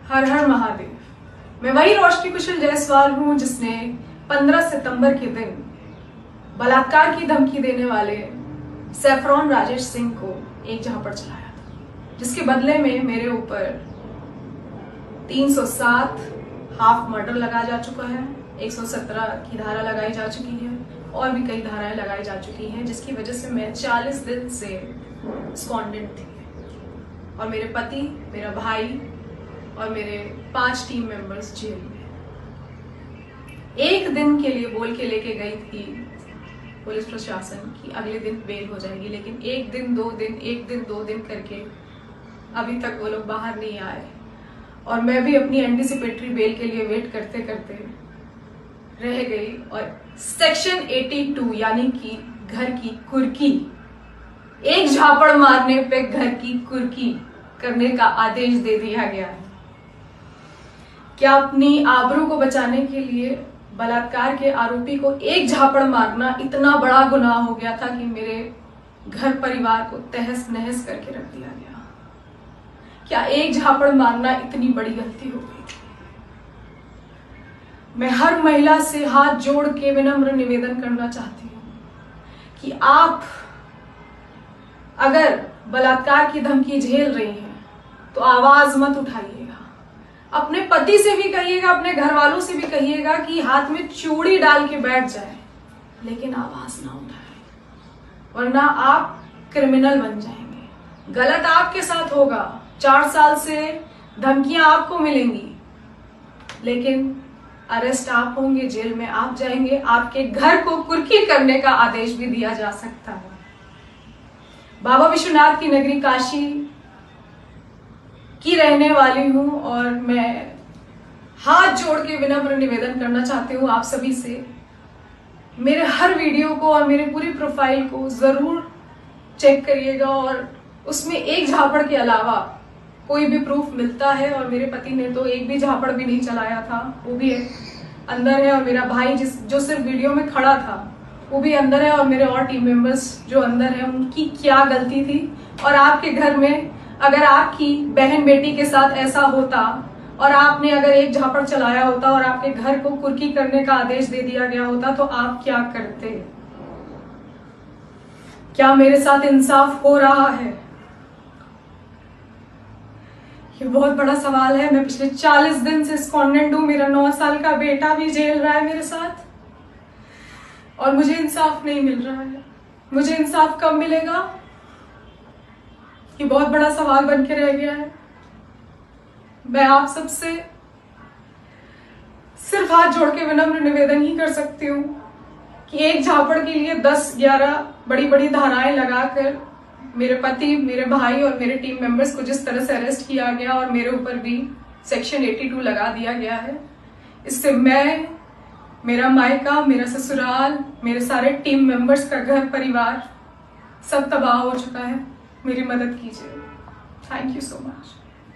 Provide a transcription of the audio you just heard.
हर हर महादेव। मैं वही रोशनी कुशल जायसवाल हूं जिसने 15 सितंबर के दिन बलात्कार की धमकी देने वाले सैफरॉन राजेश सिंह को एक झापड़ चलाया था, जिसके बदले में मेरे ऊपर 307 हाफ मर्डर लगा जा चुका है, 117 की धारा लगाई जा चुकी है और भी कई धाराएं लगाई जा चुकी हैं, जिसकी वजह से मैं 40 दिन से स्कॉन्डेंट थी और मेरे पति, मेरा भाई और मेरे 5 टीम मेंबर्स जेल में। एक दिन के लिए बोल के लेके गई थी पुलिस प्रशासन की अगले दिन बेल हो जाएगी, लेकिन एक दिन 2 दिन, एक दिन 2 दिन करके अभी तक वो लोग बाहर नहीं आए और मैं भी अपनी एंटीसिपेटरी बेल के लिए वेट करते करते रह गई। और सेक्शन 82 यानी कि घर की कुर्की, एक झापड़ मारने पे घर की कुर्की करने का आदेश दे दिया गया है। क्या अपनी आबरू को बचाने के लिए बलात्कार के आरोपी को एक झापड़ मारना इतना बड़ा गुनाह हो गया था कि मेरे घर परिवार को तहस नहस करके रख दिया गया? क्या एक झापड़ मारना इतनी बड़ी गलती हो गई थी? मैं हर महिला से हाथ जोड़ के विनम्र निवेदन करना चाहती हूँ कि आप अगर बलात्कार की धमकी झेल रही हैं तो आवाज मत उठाइएगा। अपने पति से भी कहिएगा, अपने घर वालों से भी कहिएगा कि हाथ में चूड़ी डाल के बैठ जाए, लेकिन आवाज ना उठाए, वरना आप क्रिमिनल बन जाएंगे। गलत आपके साथ होगा, 4 साल से धमकियां आपको मिलेंगी, लेकिन अरेस्ट आप होंगे, जेल में आप जाएंगे, आपके घर को कुर्की करने का आदेश भी दिया जा सकता है। बाबा विश्वनाथ की नगरी काशी की रहने वाली हूं और मैं हाथ जोड़ के विनम्र निवेदन करना चाहती हूं आप सभी से, मेरे हर वीडियो को और मेरे पूरी प्रोफाइल को जरूर चेक करिएगा और उसमें एक झापड़ के अलावा कोई भी प्रूफ मिलता है। और मेरे पति ने तो एक भी झापड़ भी नहीं चलाया था, वो भी अंदर है, और मेरा भाई जो सिर्फ वीडियो में खड़ा था वो भी अंदर है, और मेरे और टीम मेंबर्स जो अंदर हैं उनकी क्या गलती थी। और आपके घर में अगर आपकी बहन बेटी के साथ ऐसा होता और आपने अगर एक झापड़ चलाया होता और आपके घर को कुर्की करने का आदेश दे दिया गया होता तो आप क्या करते? क्या मेरे साथ इंसाफ हो रहा है? ये बहुत बड़ा सवाल है। मैं पिछले 40 दिन से स्कॉन्डेंट हूं, मेरा 9 साल का बेटा भी जेल रहा है मेरे साथ और मुझे इंसाफ नहीं मिल रहा है। मुझे इंसाफ कब मिलेगा? ये बहुत बड़ा सवाल बन के रह गया है। मैं आप सबसे सिर्फ हाथ जोड़ के विनम्र निवेदन ही कर सकती हूँ कि एक झापड़ के लिए 10-11 बड़ी बड़ी धाराएं लगाकर मेरे पति, मेरे भाई और मेरे टीम मेंबर्स को जिस तरह से अरेस्ट किया गया और मेरे ऊपर भी सेक्शन 82 लगा दिया गया है, इससे मैं, मेरा मायका, मेरा ससुराल, मेरे सारे टीम मेंबर्स का घर परिवार सब तबाह हो चुका है। मेरी मदद कीजिए। Thank you so much.